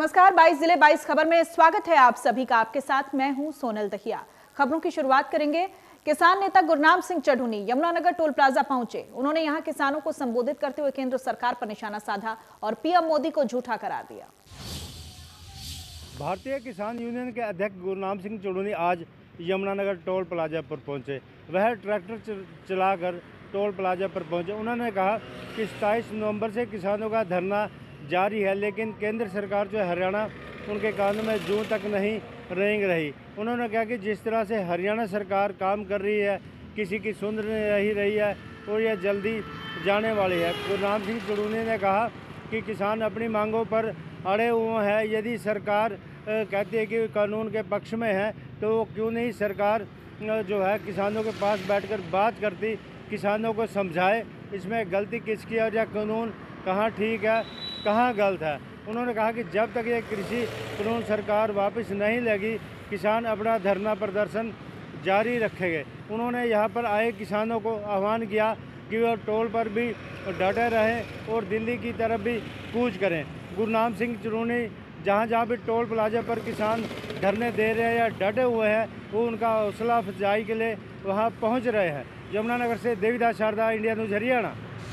नमस्कार, 22 जिले 22 खबर में स्वागत है आप सभी का। आपके साथ मैं हूं सोनल दहिया। खबरों की शुरुआत करेंगे। किसान नेता गुरनाम सिंह चढ़ूनी यमुनानगर टोल प्लाजा पहुंचे। उन्होंने यहां किसानों को संबोधित करते हुए केंद्र सरकार पर निशाना साधा और पीएम मोदी को झूठा करार दिया। भारतीय किसान यूनियन के अध्यक्ष गुरनाम सिंह चढ़ूनी आज यमुनानगर टोल प्लाजा पर पहुंचे। वह ट्रैक्टर चलाकर टोल प्लाजा पर पहुंचे। उन्होंने कहा कि 27 नवंबर से किसानों का धरना जारी है, लेकिन केंद्र सरकार जो है हरियाणा उनके कानों में जूं तक नहीं रेंग रही। उन्होंने कहा कि जिस तरह से हरियाणा सरकार काम कर रही है, किसी की सुन नहीं रही है और यह जल्दी जाने वाली है। गुरनाम सिंह चढ़ूनी ने कहा कि किसान अपनी मांगों पर अड़े हुए हैं। यदि सरकार कहती है कि कानून के पक्ष में है, तो वो क्यों नहीं सरकार जो है किसानों के पास बैठकर बात करती, किसानों को समझाए इसमें गलती किसकी है और यह कानून कहाँ ठीक है कहाँ गलत है। उन्होंने कहा कि जब तक ये कृषि कानून सरकार वापस नहीं लेगी, किसान अपना धरना प्रदर्शन जारी रखेंगे। उन्होंने यहाँ पर आए किसानों को आह्वान किया कि वह टोल पर भी डटे रहें और दिल्ली की तरफ भी कूच करें। गुरनाम सिंह चढ़ूनी जहाँ भी टोल प्लाजा पर किसान धरने दे रहे हैं या डटे हुए हैं, वो उनका हौसला अफजाई के लिए वहाँ पहुँच रहे हैं। यमुनानगर से देवीदास शारदा, इंडिया न्यूज़ हरियाणा।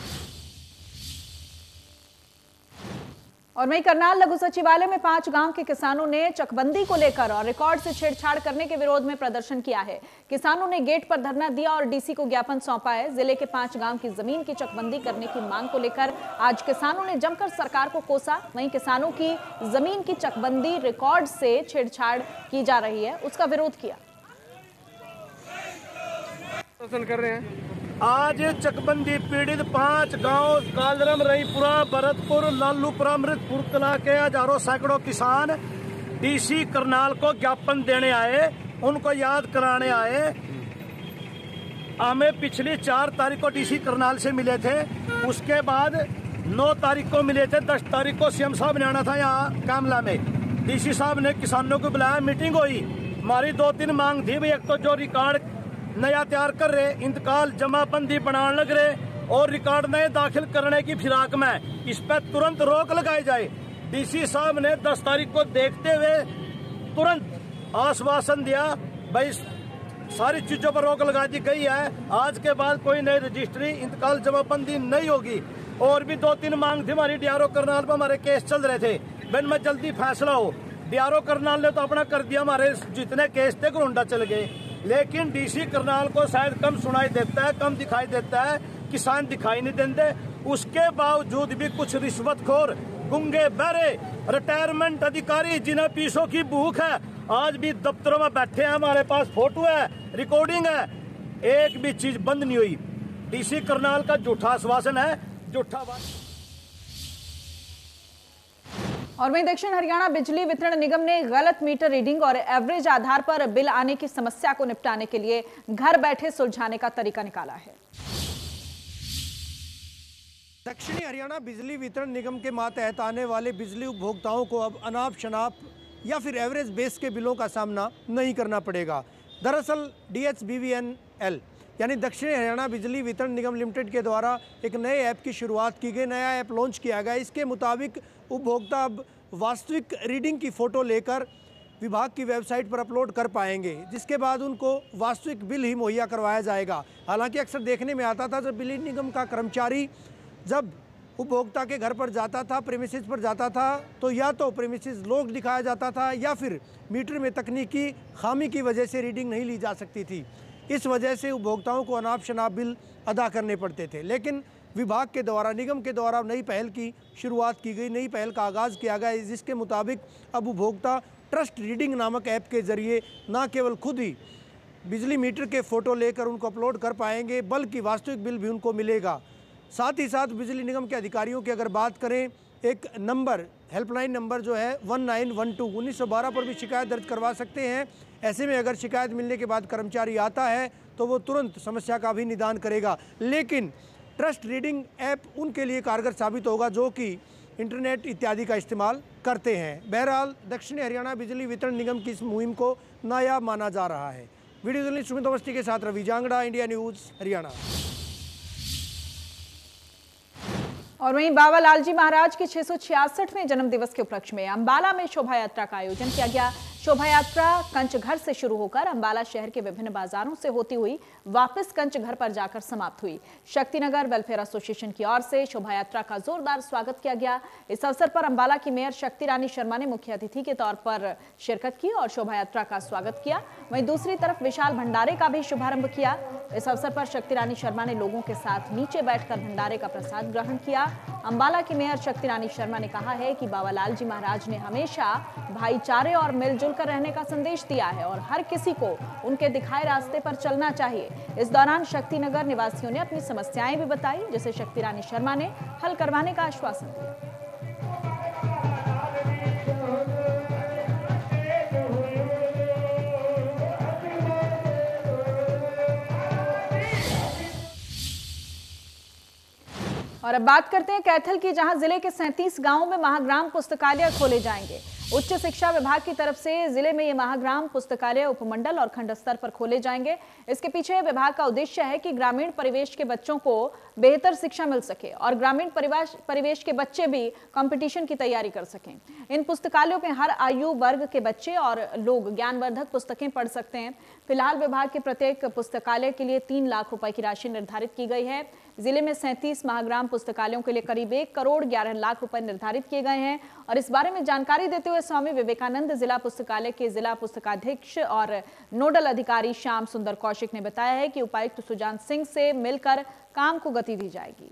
और वहीं करनाल लघु सचिवालय में 5 गांव के किसानों ने चकबंदी को लेकर और रिकॉर्ड से छेड़छाड़ करने के विरोध में प्रदर्शन किया है। किसानों ने गेट पर धरना दिया और डीसी को ज्ञापन सौंपा है। जिले के 5 गांव की जमीन की चकबंदी करने की मांग को लेकर आज किसानों ने जमकर सरकार को कोसा। वहीं किसानों की जमीन की चकबंदी रिकॉर्ड से छेड़छाड़ की जा रही है, उसका विरोध किया। कर रहे हैं आज चकबंदी पीड़ित 5 गांव कालरम, रईपुरा, भरतपुर, लालूपुरा, अमृतपुर कला के हजारों सैकड़ों किसान डीसी करनाल को ज्ञापन देने आए, उनको याद कराने आए। हमें पिछली 4 तारीख को डीसी करनाल से मिले थे, उसके बाद 9 तारीख को मिले थे। 10 तारीख को सीएम साहब ने आना था यहाँ कामला में। डीसी साहब ने किसानों को बुलाया, मीटिंग हुई। हमारी 2-3 मांग थी भाई, एक तो जो रिकॉर्ड नया तैयार कर रहे, इंतकाल जमाबंदी बनाने लग रहे और रिकॉर्ड नए दाखिल करने की फिराक में, इस पर तुरंत रोक लगाई जाए। डीसी साहब ने 10 तारीख को देखते हुए तुरंत आश्वासन दिया, भाई सारी चीजों पर रोक लगा दी गई है, आज के बाद कोई नई रजिस्ट्री इंतकाल जमाबंदी नहीं होगी। और भी 2-3 मांग थी हमारी। डीआरओ करनाल पर हमारे केस चल रहे थे, बिन में जल्दी फैसला हो। डीआरओ करनाल ने तो अपना कर दिया, हमारे जितने केस थे घुंडा चल गए। लेकिन डीसी करनाल को शायद कम सुनाई देता है, कम दिखाई देता है, किसान दिखाई नहीं देते। उसके बावजूद भी कुछ रिश्वतखोर, गुंगे बहरे रिटायरमेंट अधिकारी जिन्हें पीसों की भूख है, आज भी दफ्तरों में बैठे हैं। हमारे पास फोटो है, रिकॉर्डिंग है, एक भी चीज बंद नहीं हुई। डीसी करनाल का झूठा आश्वासन है, झूठा बात। और वहीं दक्षिण हरियाणा बिजली वितरण निगम ने गलत मीटर रीडिंग और एवरेज आधार पर बिल आने की समस्या को निपटाने के लिए घर बैठे सुलझाने का तरीका निकाला है। दक्षिणी हरियाणा बिजली वितरण निगम के मातहत आने वाले बिजली उपभोक्ताओं को अब अनाप शनाप या फिर एवरेज बेस के बिलों का सामना नहीं करना पड़ेगा। दरअसल DHBVNL यानी दक्षिण हरियाणा बिजली वितरण निगम लिमिटेड के द्वारा एक नए ऐप की शुरुआत की गई, नया ऐप लॉन्च किया गया। इसके मुताबिक उपभोक्ता अब वास्तविक रीडिंग की फ़ोटो लेकर विभाग की वेबसाइट पर अपलोड कर पाएंगे, जिसके बाद उनको वास्तविक बिल ही मुहैया करवाया जाएगा। हालांकि अक्सर देखने में आता था, जब बिजली निगम का कर्मचारी जब उपभोक्ता के घर पर जाता था, प्रेमिसेस पर जाता था, तो या तो प्रेमिसेस लॉक दिखाया जाता था या फिर मीटर में तकनीकी खामी की वजह से रीडिंग नहीं ली जा सकती थी। इस वजह से उपभोक्ताओं को अनाप शनाप बिल अदा करने पड़ते थे। लेकिन विभाग के द्वारा, निगम के द्वारा नई पहल की शुरुआत की गई, नई पहल का आगाज़ किया गया, जिसके मुताबिक अब उपभोक्ता ट्रस्ट रीडिंग नामक ऐप के ज़रिए न केवल खुद ही बिजली मीटर के फ़ोटो लेकर उनको अपलोड कर पाएंगे, बल्कि वास्तविक बिल भी उनको मिलेगा। साथ ही साथ बिजली निगम के अधिकारियों की अगर बात करें, एक नंबर, हेल्पलाइन नंबर जो है 1912 1912 पर भी शिकायत दर्ज करवा सकते हैं। ऐसे में अगर शिकायत मिलने के बाद कर्मचारी आता है तो वो तुरंत समस्या का भी निदान करेगा। लेकिन ट्रस्ट रीडिंग ऐप उनके लिए कारगर साबित होगा जो कि इंटरनेट इत्यादि का इस्तेमाल करते हैं। बहरहाल दक्षिणी हरियाणा बिजली वितरण निगम की इस मुहिम को नायाब माना जा रहा है। वीडियो जर्नलिस्ट सुमित अवस्थी के साथ रवि जांगड़ा, इंडिया न्यूज़ हरियाणा। और वहीं बाबा लालजी महाराज के 666वें जन्म दिवस के उपलक्ष्य में अंबाला में शोभा यात्रा का आयोजन किया गया। शोभा यात्रा कंचघर से शुरू होकर अंबाला शहर के विभिन्न बाजारों से होती हुई वापस कंचघर पर जाकर समाप्त हुई। शक्तिनगर वेलफेयर एसोसिएशन की ओर से शोभा यात्रा का जोरदार स्वागत किया गया। इस अवसर पर अंबाला की मेयर शक्ति रानी शर्मा ने मुख्य अतिथि के तौर पर शिरकत की और शोभा यात्रा का स्वागत किया। वहीं दूसरी तरफ विशाल भंडारे का भी शुभारंभ किया। इस अवसर पर शक्ति रानी शर्मा ने लोगों के साथ नीचे बैठकर भंडारे का प्रसाद ग्रहण किया। अंबाला की मेयर शक्ति रानी शर्मा ने कहा है कि बाबा लालजी महाराज ने हमेशा भाईचारे और मिलजुल कर रहने का संदेश दिया है और हर किसी को उनके दिखाए रास्ते पर चलना चाहिए। इस दौरान शक्तिनगर निवासियों ने अपनी समस्याएं भी बताई, जिसे शक्ति रानी शर्मा ने हल करवाने का आश्वासन दिया। और अब बात करते हैं कैथल की, जहां जिले के 37 गांवों में महाग्राम पुस्तकालय खोले जाएंगे। उच्च शिक्षा विभाग की तरफ से जिले में ये महाग्राम पुस्तकालय उपमंडल और खंड स्तर पर खोले जाएंगे। इसके पीछे विभाग का उद्देश्य है कि ग्रामीण परिवेश के बच्चों को बेहतर शिक्षा मिल सके और ग्रामीण परिवेश के बच्चे भी कंपटीशन की तैयारी कर सकें। इन पुस्तकालयों में हर आयु वर्ग के बच्चे और लोग ज्ञानवर्धक पुस्तकें पढ़ सकते हैं। फिलहाल विभाग के प्रत्येक पुस्तकालय के लिए 3 लाख रुपए की राशि निर्धारित की गई है। जिले में 37 महाग्राम पुस्तकालयों के लिए करीब 1 करोड़ 11 लाख रुपए निर्धारित किए गए हैं। और इस बारे में जानकारी देते हुए स्वामी विवेकानंद जिला पुस्तकालय के जिला पुस्तकाध्यक्ष और नोडल अधिकारी श्याम सुंदर कौशिक ने बताया है कि उपायुक्त सुजान सिंह से मिलकर काम को गति दी जाएगी।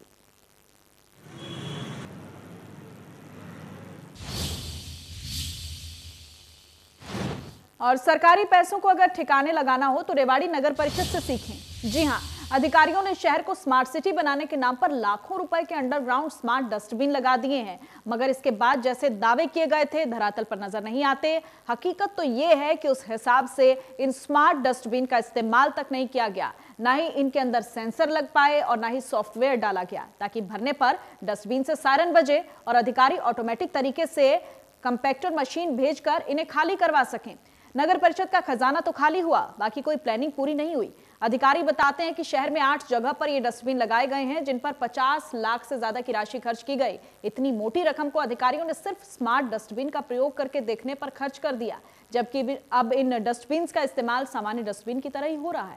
और सरकारी पैसों को अगर ठिकाने लगाना हो तो रेवाड़ी नगर परिषद से सीखें। जी हां, अधिकारियों ने शहर को स्मार्ट सिटी बनाने के नाम पर लाखों रुपए के अंडरग्राउंड स्मार्ट डस्टबिन लगा दिए हैं, मगर इसके बाद जैसे दावे किए गए थे धरातल पर नजर नहीं आते। हकीकत तो यह है कि उस हिसाब से इन स्मार्ट डस्टबिन का इस्तेमाल तक नहीं किया गया, ना ही इनके अंदर सेंसर लग पाए और ना ही सॉफ्टवेयर डाला गया ताकि भरने पर डस्टबिन से सायरन बजे और अधिकारी ऑटोमेटिक तरीके से कंपैक्टर मशीन भेजकर इन्हें खाली करवा सकें। नगर परिषद का खजाना तो खाली हुआ, बाकी कोई प्लानिंग पूरी नहीं हुई। अधिकारी बताते हैं कि शहर में 8 जगह पर ये डस्टबिन लगाए गए हैं, जिन पर 50 लाख से ज्यादा की राशि खर्च की गई। इतनी मोटी रकम को अधिकारियों ने सिर्फ स्मार्ट डस्टबिन का प्रयोग करके देखने पर खर्च कर दिया, जबकि अब इन डस्टबिन का इस्तेमाल सामान्य डस्टबिन की तरह ही हो रहा है।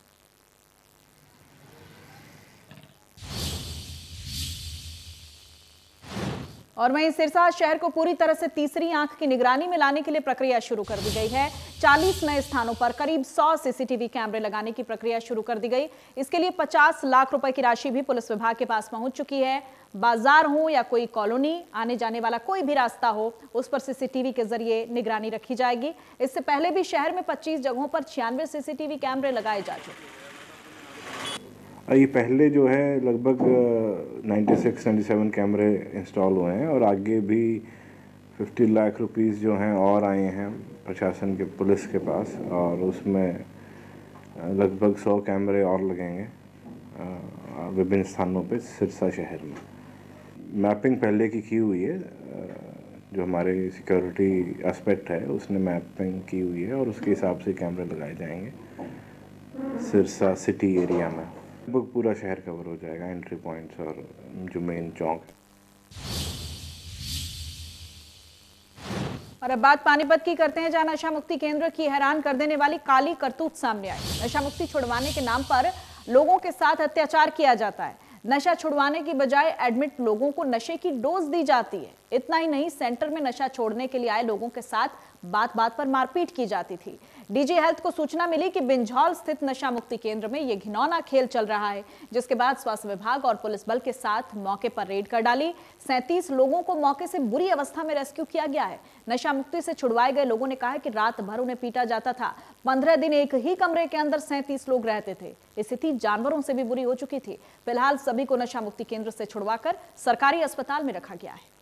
और वहीं सिरसा शहर को पूरी तरह से तीसरी आंख की निगरानी में लाने के लिए प्रक्रिया शुरू कर दी गई है। 40 नए स्थानों पर करीब 100 सीसीटीवी कैमरे लगाने की प्रक्रिया शुरू कर दी गई। इसके लिए 50 लाख रुपए की राशि भी पुलिस विभाग के पास पहुंच चुकी है। बाजार हो या कोई कॉलोनी, आने जाने वाला कोई भी रास्ता हो, उस पर सीसीटीवी के जरिए निगरानी रखी जाएगी। इससे पहले भी शहर में 25 जगहों पर 96 सीसीटीवी कैमरे लगाए जा चुके। ये पहले जो है लगभग 96-97 कैमरे इंस्टॉल हुए हैं और आगे भी 50 लाख रुपीस जो हैं और आए हैं प्रशासन के पुलिस के पास, और उसमें लगभग 100 कैमरे और लगेंगे विभिन्न स्थानों पे सिरसा शहर में। मैपिंग पहले की हुई है, जो हमारे सिक्योरिटी एस्पेक्ट है उसने मैपिंग की हुई है और उसके हिसाब से कैमरे लगाए जाएंगे सिरसा सिटी एरिया में। लगभग पूरा शहर कवर हो जाएगा, एंट्री पॉइंट्स और जो मेन चौक है। और अब बात पानीपत की करते हैं, जहां नशा मुक्ति केंद्र की हैरान कर देने वाली काली करतूत सामने आई। नशा मुक्ति छुड़वाने के नाम पर लोगों के साथ अत्याचार किया जाता है। नशा छुड़वाने की बजाय एडमिट लोगों को नशे की डोज दी जाती है। इतना ही नहीं, सेंटर में नशा छोड़ने के लिए आए लोगों के साथ बात बात पर मारपीट की जाती थी। डीजी हेल्थ को सूचना मिली कि बिंझौल स्थित नशा मुक्ति केंद्र में यह घिनौना खेल चल रहा है, जिसके बाद स्वास्थ्य विभाग और पुलिस बल के साथ मौके पर रेड कर डाली। 37 लोगों को मौके से बुरी अवस्था में रेस्क्यू किया गया है। नशा मुक्ति से छुड़वाए गए लोगों ने कहा कि रात भर उन्हें पीटा जाता था। 15 दिन एक ही कमरे के अंदर 37 लोग रहते थे। स्थिति जानवरों से भी बुरी हो चुकी थी। फिलहाल सभी को नशा मुक्ति केंद्र से छुड़वाकर सरकारी अस्पताल में रखा गया है।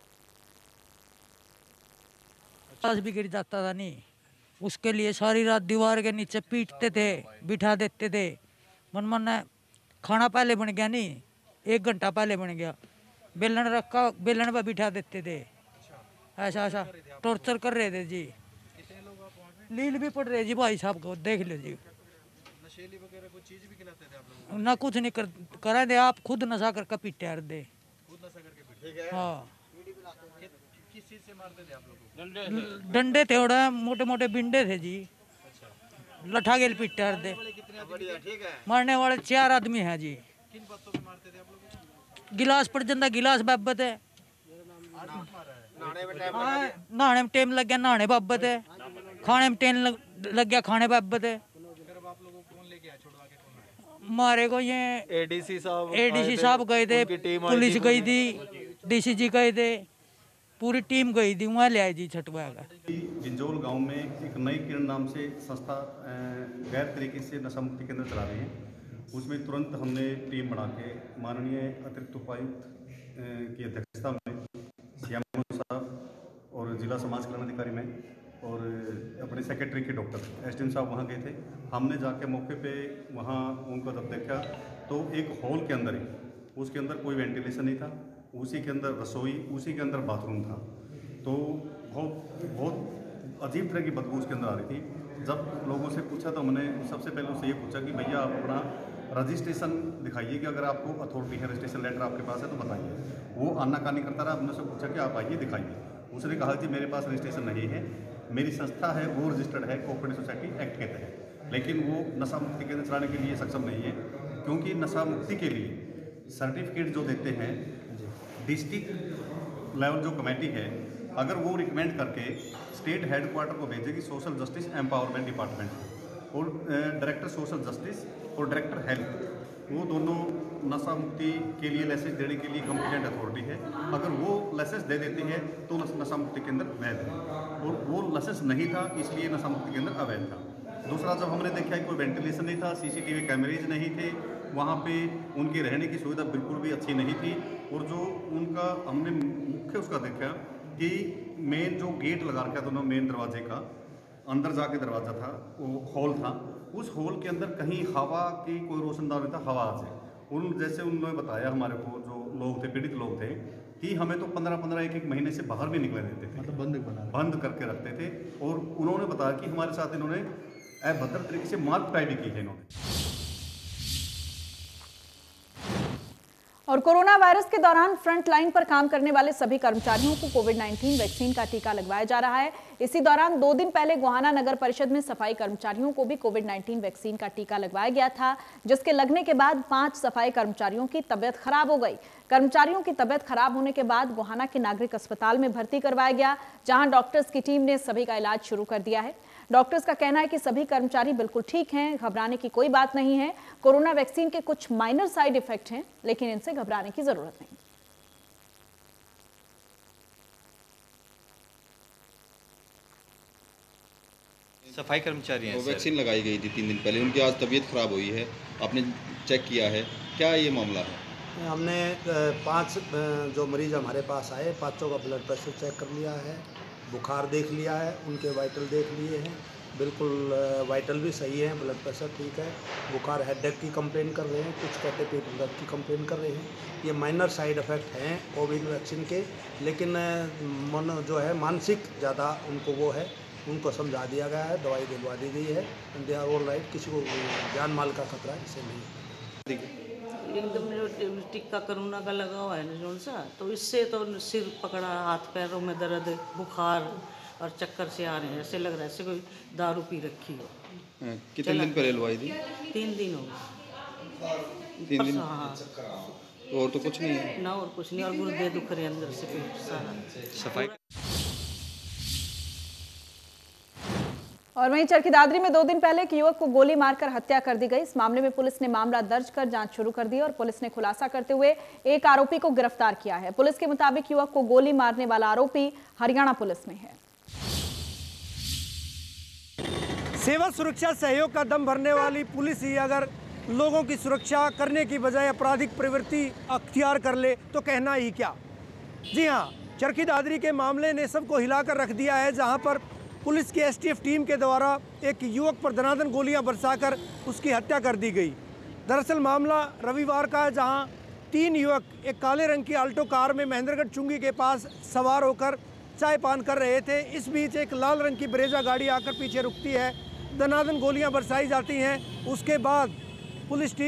बिगड़ जाता था नहीं, उसके लिए सारी रात दीवार के नीचे पीटते थे, बिठा देते थे। मन खाना पहले बन गया नहीं, 1 घंटा पहले बन गया। बेलन रखा, बेलन पर बिठा देते थे। ऐसा टॉर्चर कर रहे थे जी। लील भी पड़ रही जी भाई साहब को, देख लो जी। नशेली वगैरह कोई चीज भी खिलाते थे आप लोगों को? ना कुछ नहीं करा दे, आप खुद नशा करके पीटे दे। खुद नशा करके हाँ किस चीज से मारते थे आप लोग? डंडे थे और मोटे मोटे बिंडे थे जी। लठा गेल पिट्टर दे। मरने वाले 4 आदमी हैं जी। किन बातों पे मारते थे आप लोग? गिलास पर जंदा गिलास बाबत है, नहाने में टाइम लग गया नहाने बाबत है, खाने में टाइम लग गया खाने बाबत है। मारे को ये एडीसी साहब गए थे, पुलिस गई थी, डीसीजी गए थे, पूरी टीम गई थी, वहाँ ले आई जी छठवा का। जिंजोल गांव में एक नई किरण नाम से संस्था गैर तरीके से नशा मुक्ति केंद्र चला रही है। उसमें तुरंत हमने टीम बना के माननीय अतिरिक्त उपायुक्त की अध्यक्षता में सीएमओ साहब और जिला समाज कल्याण अधिकारी में और अपने सेक्रेटरी के डॉक्टर एसडीएम साहब वहाँ गए थे। हमने जाके मौके पे वहाँ उनको जब देखा तो एक हॉल के अंदर ही, उसके अंदर कोई वेंटिलेशन नहीं था, उसी के अंदर रसोई, उसी के अंदर बाथरूम था। तो बहुत अजीब तरह की बदबू उसके अंदर आ रही थी। जब लोगों से पूछा तो हमने सबसे पहले उससे ये पूछा कि भैया आप अपना रजिस्ट्रेशन दिखाइए कि अगर आपको अथॉरिटी है, रजिस्ट्रेशन लेटर आपके पास है तो बताइए। वो आनाकानी करता रहा। हमने उससे पूछा कि आप आइए दिखाइए। उसने कहा कि मेरे पास रजिस्ट्रेशन नहीं है, मेरी संस्था है वो रजिस्टर्ड है कोऑपरेटिव सोसाइटी एक्ट के तहत, लेकिन वो नशा मुक्ति केंद्र चलाने के लिए सक्षम नहीं है। क्योंकि नशा मुक्ति के लिए सर्टिफिकेट जो देते हैं डिस्ट्रिक्ट लेवल जो कमेटी है, अगर वो रिकमेंड करके स्टेट हेडक्वार्टर को भेजेगी सोशल जस्टिस एम्पावरमेंट डिपार्टमेंट और डायरेक्टर सोशल जस्टिस और डायरेक्टर हेल्थ, वो दोनों नशा मुक्ति के लिए लाइसेंस देने के लिए कॉम्पिटेंट अथॉरिटी है। अगर वो लाइसेंस दे देती है तो नशा मुक्ति केंद्र वैध है, और वो लाइसेंस नहीं था इसलिए नशा मुक्ति केंद्र अवैध था। दूसरा, जब हमने देखा कोई वेंटिलेशन नहीं था, सीसीटीवी कैमरेज नहीं थे, वहाँ पे उनके रहने की सुविधा बिल्कुल भी अच्छी नहीं थी। और जो उनका हमने मुख्य उसका देखा कि मेन जो गेट लगा रखा था दोनों मेन दरवाजे का, अंदर जाके दरवाज़ा था, वो हॉल था, उस हॉल के अंदर कहीं हवा की कोई रोशनदार नहीं था, हवा से जैसे उन्होंने बताया हमारे को, जो लोग थे, पीड़ित लोग थे, कि हमें तो 15-15 एक महीने से बाहर भी निकले देते थे, मतलब बंद करके रखते थे। और उन्होंने बताया कि हमारे साथ इन्होंने अभद्र तरीके से मारपिटाई भी की है इन्होंने। और कोरोना वायरस के दौरान फ्रंट लाइन पर काम करने वाले सभी कर्मचारियों को कोविड-19 वैक्सीन का टीका लगवाया जा रहा है। इसी दौरान 2 दिन पहले गोहाना नगर परिषद में सफाई कर्मचारियों को भी कोविड-19 वैक्सीन का टीका लगवाया गया था, जिसके लगने के बाद 5 सफाई कर्मचारियों की तबियत खराब हो गई। कर्मचारियों की तबियत खराब होने के बाद गोहाना के नागरिक अस्पताल में भर्ती करवाया गया, जहां डॉक्टर्स की टीम ने सभी का इलाज शुरू कर दिया है। डॉक्टर्स का कहना है कि सभी कर्मचारी बिल्कुल ठीक हैं, घबराने की कोई बात नहीं है। कोरोना वैक्सीन के कुछ माइनर साइड इफेक्ट हैं, लेकिन इनसे घबराने की जरूरत नहीं। सफाई कर्मचारी हैं, वैक्सीन लगाई गई थी 3 दिन पहले, उनकी आज तबीयत खराब हुई है, आपने चेक किया है, क्या ये मामला है? हमने 5 जो मरीज हमारे पास आए, 5 का ब्लड प्रेशर चेक कर लिया है, बुखार देख लिया है, उनके वाइटल देख लिए हैं, बिल्कुल वाइटल भी सही है, ब्लड प्रेशर ठीक है, बुखार हेडेक की कंप्लेन कर रहे हैं, कुछ कहते पेट दर्द की कंप्लेन कर रहे हैं। ये माइनर साइड इफ़ेक्ट हैं कोविड वैक्सीन के, लेकिन मन जो है मानसिक ज़्यादा उनको वो है, उनको समझा दिया गया है, दवाई दिलवा दी गई है, दे आर ऑल राइट, किसी को जान माल का खतरा इससे नहीं। एकदम टिक्का कोरोना का लगा हुआ है ना जोन सा, तो इससे तो सिर पकड़ा, हाथ पैरों में दर्द, बुखार और चक्कर से आ रहे हैं, ऐसे लग रहा है जैसे कोई दारू पी रखी हो। कितने दिन पहले लवाई थी? 3 दिन हो गए। 3 दिन? हाँ, और तो कुछ नहीं है ना, और कुछ नहीं, और गुर्दे दुख रहे अंदर से पेट सारा। सफाई और वहीं चरखी दादरी में 2 दिन पहले एक युवक को गोली मारकर हत्या कर दी गई। इस मामले में पुलिस ने मामला दर्ज कर जांच शुरू कर दी और पुलिस ने खुलासा करते हुए एक आरोपी को गिरफ्तार किया है। पुलिस के मुताबिक युवक को गोली मारने वाला आरोपी हरियाणा पुलिस में है। सेवा सुरक्षा सहयोग का दम भरने वाली पुलिस ही अगर लोगों की सुरक्षा करने की बजाय आपराधिक प्रवृत्ति अख्तियार कर ले तो कहना ही क्या। जी हाँ, चरखी दादरी के मामले ने सबको हिलाकर रख दिया है, जहां पर पुलिस की एसटीएफ टीम के द्वारा एक युवक पर दनादन गोलियां बरसाकर उसकी हत्या कर दी गई। दरअसल मामला रविवार का है, जहां 3 युवक एक काले रंग की अल्टो कार में महेंद्रगढ़ चुंगी के पास सवार होकर चाय पान कर रहे थे। इस बीच एक लाल रंग की ब्रेजा गाड़ी आकर पीछे रुकती है, दनादन गोलियां बरसाई जाती हैं। उसके बाद पुलिस टीम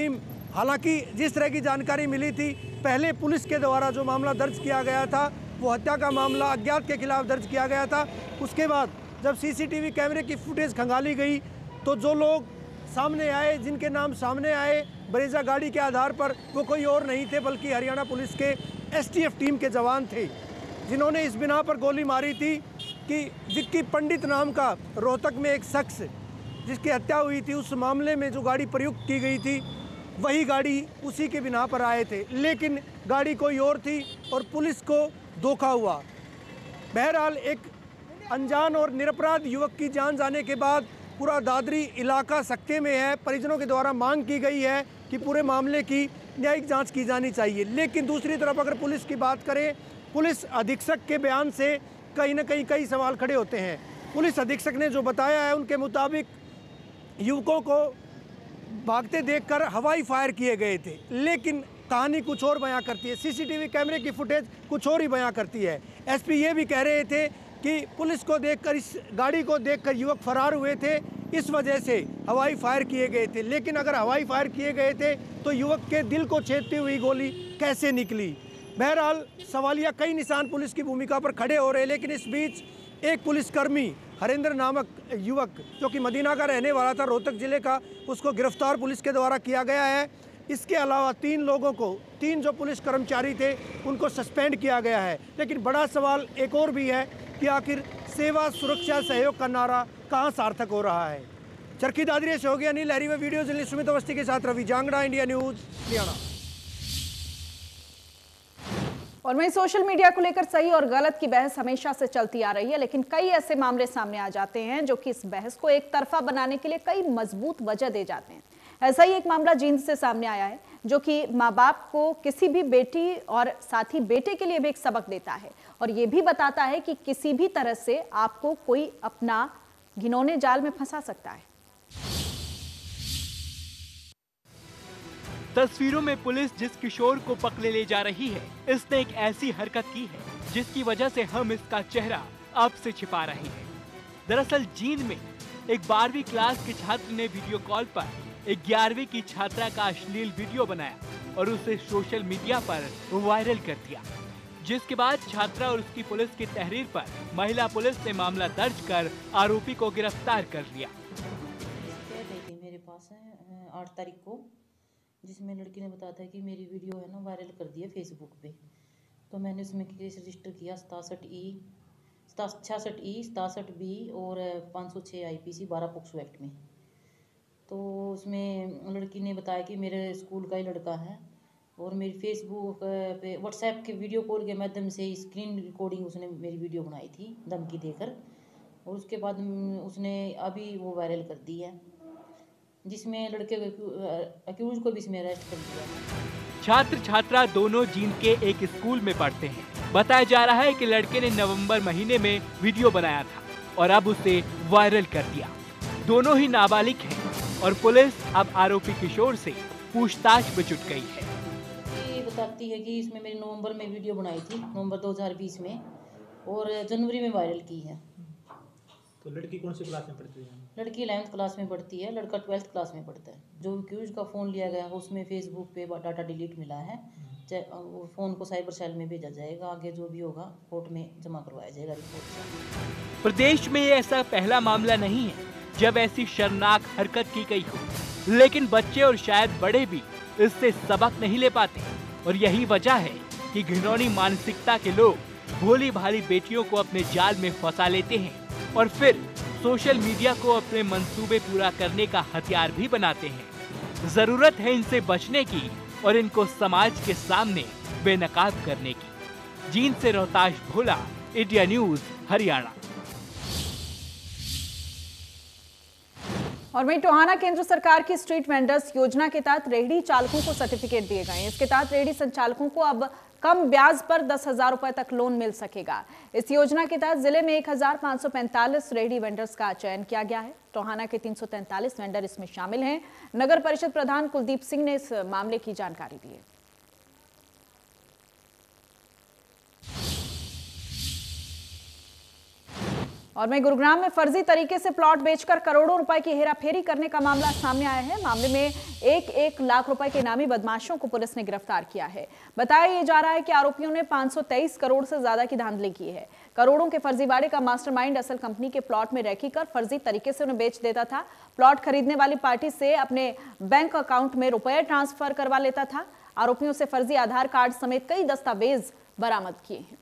हालांकि जिस तरह की जानकारी मिली थी, पहले पुलिस के द्वारा जो मामला दर्ज किया गया था वो हत्या का मामला अज्ञात के खिलाफ दर्ज किया गया था। उसके बाद जब सीसीटीवी कैमरे की फुटेज खंगाली गई तो जो लोग सामने आए, जिनके नाम सामने आए ब्रेजा गाड़ी के आधार पर, वो कोई और नहीं थे बल्कि हरियाणा पुलिस के एसटीएफ टीम के जवान थे, जिन्होंने इस बिना पर गोली मारी थी कि विक्की पंडित नाम का रोहतक में एक शख्स जिसकी हत्या हुई थी, उस मामले में जो गाड़ी प्रयुक्त की गई थी वही गाड़ी उसी के बिना पर आए थे, लेकिन गाड़ी कोई और थी और पुलिस को धोखा हुआ। बहरहाल एक अनजान और निरपराध युवक की जान जाने के बाद पूरा दादरी इलाका सक्के में है। परिजनों के द्वारा मांग की गई है कि पूरे मामले की न्यायिक जांच की जानी चाहिए। लेकिन दूसरी तरफ अगर पुलिस की बात करें, पुलिस अधीक्षक के बयान से कहीं ना कहीं कई सवाल खड़े होते हैं। पुलिस अधीक्षक ने जो बताया है उनके मुताबिक युवकों को भागते देखकर हवाई फायर किए गए थे, लेकिन कहानी कुछ और बयां करती है। सीसीटीवी कैमरे की फुटेज कुछ और ही बयां करती है। एसपी ये भी कह रहे थे कि पुलिस को देखकर, इस गाड़ी को देखकर युवक फरार हुए थे, इस वजह से हवाई फायर किए गए थे। लेकिन अगर हवाई फायर किए गए थे तो युवक के दिल को छेदती हुई गोली कैसे निकली? बहरहाल सवालिया कई निशान पुलिस की भूमिका पर खड़े हो रहे हैं। लेकिन इस बीच एक पुलिसकर्मी हरेंद्र नामक युवक जो कि मदीना का रहने वाला था, रोहतक जिले का, उसको गिरफ्तार पुलिस के द्वारा किया गया है। इसके अलावा 3 लोगों को, 3 जो पुलिस कर्मचारी थे उनको सस्पेंड किया गया है। लेकिन बड़ा सवाल एक और भी है कि आखिर सेवा सुरक्षा सहयोग का नारा कहां सार्थक हो रहा है। चरखी दादरी से हो गया अनिल लहरी व वीडियो जर्नलिस्ट सुमित अवस्थी के साथ रवि जांगड़ा, इंडिया न्यूज, हरियाणा। और वहीं सोशल मीडिया को लेकर सही और गलत की बहस हमेशा से चलती आ रही है, लेकिन कई ऐसे मामले सामने आ जाते हैं जो कि इस बहस को एक तरफा बनाने के लिए कई मजबूत वजह दे जाते हैं। ऐसा ही एक मामला जींद से सामने आया है जो कि माँ बाप को किसी भी बेटी और साथ ही बेटे के लिए भी एक सबक देता है और ये भी बताता है कि किसी भी तरह से आपको कोई अपना घिनौने जाल में फंसा सकता है। तस्वीरों में पुलिस जिस किशोर को पकड़े ले जा रही है, इसने एक ऐसी हरकत की है जिसकी वजह से हम इसका चेहरा अब से छिपा रहे हैं। दरअसल जींद में एक 12वीं क्लास के छात्र ने वीडियो कॉल पर एक 11वीं की छात्रा का अश्लील वीडियो बनाया और उसे सोशल मीडिया पर वायरल कर दिया, जिसके बाद छात्रा और उसकी पुलिस की तहरीर पर महिला पुलिस ने मामला दर्ज कर आरोपी को गिरफ्तार कर लिया। मेरे पास है 8 तारीख को, जिसमें लड़की ने बताया था कि मेरी वीडियो है ना वायरल कर दी है फेसबुक पे। तो मैंने उसमें केस रजिस्टर किया 67E 67B और 506 IPC 12 पोक्सो एक्ट में। तो उसमें लड़की ने बताया कि मेरे स्कूल का ही लड़का है और मेरी फेसबुक पे व्हाट्सएप के वीडियो कॉल के माध्यम से स्क्रीन रिकॉर्डिंग उसने मेरी वीडियो बनाई थी धमकी देकर, और उसके बाद उसने अभी वो वायरल कर दी है, जिसमें लड़के अक्यूज को भी इसमें अरेस्ट कर दिया। छात्र छात्रा दोनों जींद के एक स्कूल में पढ़ते हैं। बताया जा रहा है कि लड़के ने नवंबर महीने में वीडियो बनाया था और अब उसे वायरल कर दिया। दोनों ही नाबालिग हैं और पुलिस अब आरोपी किशोर से पूछताछ में जुट गई है। ये बताती है कि इसमें मेरी नवंबर में वीडियो बनाई थी, नवंबर 2020 में, और जनवरी में वायरल की है। तो लड़की कौन सी क्लास में पढ़ती है? लड़की 11th क्लास में पढ़ती है, लड़का 12th क्लास में पढ़ता है। जो एक्यूज का फ़ोन लिया गया है उसमें फेसबुक पे डाटा डिलीट मिला है। वो फ़ोन को साइबर सेल में भेजा जाएगा, आगे जो भी होगा कोर्ट में जमा करवाया जाएगा रिपोर्ट। प्रदेश में ये ऐसा पहला मामला नहीं है जब ऐसी शर्मनाक हरकत की गई हो, लेकिन बच्चे और शायद बड़े भी इससे सबक नहीं ले पाते और यही वजह है कि घिनौनी मानसिकता के लोग भोली भाली बेटियों को अपने जाल में फंसा लेते हैं और फिर सोशल मीडिया को अपने मंसूबे पूरा करने का हथियार भी बनाते हैं। जरूरत है इनसे बचने की और इनको समाज के सामने बेनकाब करने की। जींद से रोहताश भोला, इंडिया न्यूज, हरियाणा। और वहीं टोहाना केंद्र सरकार की स्ट्रीट वेंडर्स योजना के तहत रेहड़ी चालकों को सर्टिफिकेट दिए गए हैं। इसके तहत रेहड़ी संचालकों को अब कम ब्याज पर 10,000 रुपए तक लोन मिल सकेगा। इस योजना के तहत जिले में 1,545 रेहड़ी वेंडर्स का चयन किया गया है। टोहाना के 343 वेंडर इसमें शामिल हैं। नगर परिषद प्रधान कुलदीप सिंह ने इस मामले की जानकारी दी है। और वहीं गुरुग्राम में फर्जी तरीके से प्लॉट बेचकर करोड़ों रुपए की हेराफेरी करने का मामला सामने आया है। मामले में 1 लाख रुपए के इनामी बदमाशों को पुलिस ने गिरफ्तार किया है। बताया जा रहा है कि आरोपियों ने 523 करोड़ से ज्यादा की धांधली की है। करोड़ों के फर्जीवाड़े का मास्टरमाइंड असल कंपनी के प्लॉट में रैकी कर फर्जी तरीके से उन्हें बेच देता था। प्लॉट खरीदने वाली पार्टी से अपने बैंक अकाउंट में रुपए ट्रांसफर करवा लेता था। आरोपियों से फर्जी आधार कार्ड समेत कई दस्तावेज बरामद किए हैं।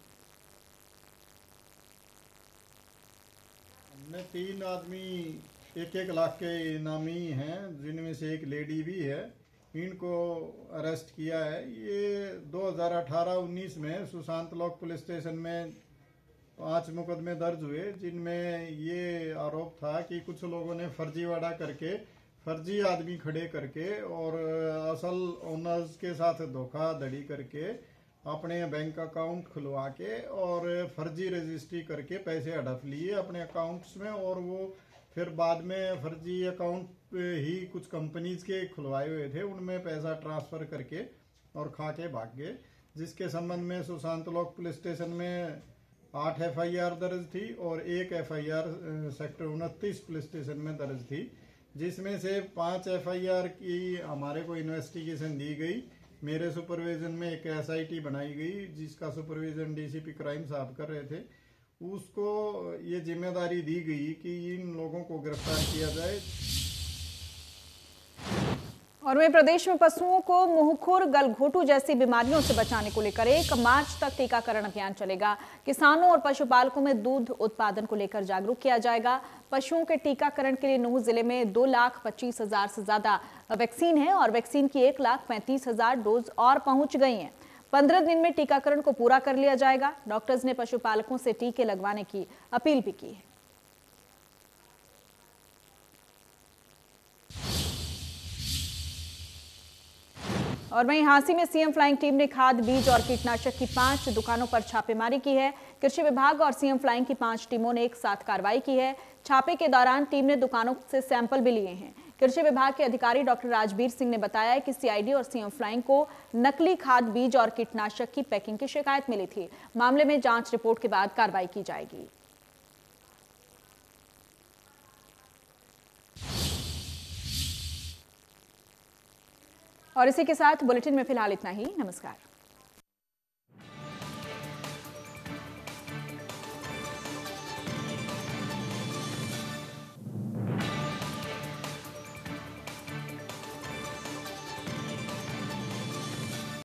हमने 3 आदमी 1-1 लाख के इनामी हैं, जिनमें से एक लेडी भी है। इनको अरेस्ट किया है। ये 2018-19 में सुशांत लॉक पुलिस स्टेशन में 5 मुकदमे दर्ज हुए, जिनमें ये आरोप था कि कुछ लोगों ने फर्जीवाड़ा करके, फर्जी आदमी खड़े करके और असल ओनर्स के साथ धोखाधड़ी करके अपने बैंक अकाउंट खुलवा के और फर्जी रजिस्ट्री करके पैसे हड़प लिए अपने अकाउंट्स में, और वो फिर बाद में फर्जी अकाउंट ही कुछ कंपनीज के खुलवाए हुए थे, उनमें पैसा ट्रांसफर करके और खा के भाग गए। जिसके संबंध में सुशांत लॉक पुलिस स्टेशन में 8 FIR दर्ज थी और 1 FIR सेक्टर 29 पुलिस स्टेशन में दर्ज थी, जिसमें से 5 FIR की हमारे को इन्वेस्टिगेशन दी गई। मेरे सुपरविजन में एक SIT बनाई गई, जिसका सुपरविजन DCP क्राइम साहब कर रहे थे। उसको ये जिम्मेदारी दी गई कि इन लोगों को गिरफ्तार किया जाए। और वहीं प्रदेश में पशुओं को मुंहखुर, गलघोटू जैसी बीमारियों से बचाने को लेकर 1 मार्च तक टीकाकरण अभियान चलेगा। किसानों और पशुपालकों में दूध उत्पादन को लेकर जागरूक किया जाएगा। पशुओं के टीकाकरण के लिए नूंह जिले में 2,25,000 से ज्यादा वैक्सीन है और वैक्सीन की 1,35,000 डोज और पहुंच गई हैं। 15 दिन में टीकाकरण को पूरा कर लिया जाएगा। डॉक्टर्स ने पशुपालकों से टीके लगवाने की अपील भी की है। और वहीं हांसी में सीएम फ्लाइंग टीम ने खाद, बीज और कीटनाशक की 5 दुकानों पर छापेमारी की है। कृषि विभाग और सीएम फ्लाइंग की 5 टीमों ने एक साथ कार्रवाई की है। छापे के दौरान टीम ने दुकानों से सैंपल भी लिए हैं। कृषि विभाग के अधिकारी डॉक्टर राजबीर सिंह ने बताया कि CID और सीएम फ्लाइंग को नकली खाद, बीज और कीटनाशक की पैकिंग की शिकायत मिली थी। मामले में जांच रिपोर्ट के बाद कार्रवाई की जाएगी। और इसी के साथ बुलेटिन में फिलहाल इतना ही। नमस्कार।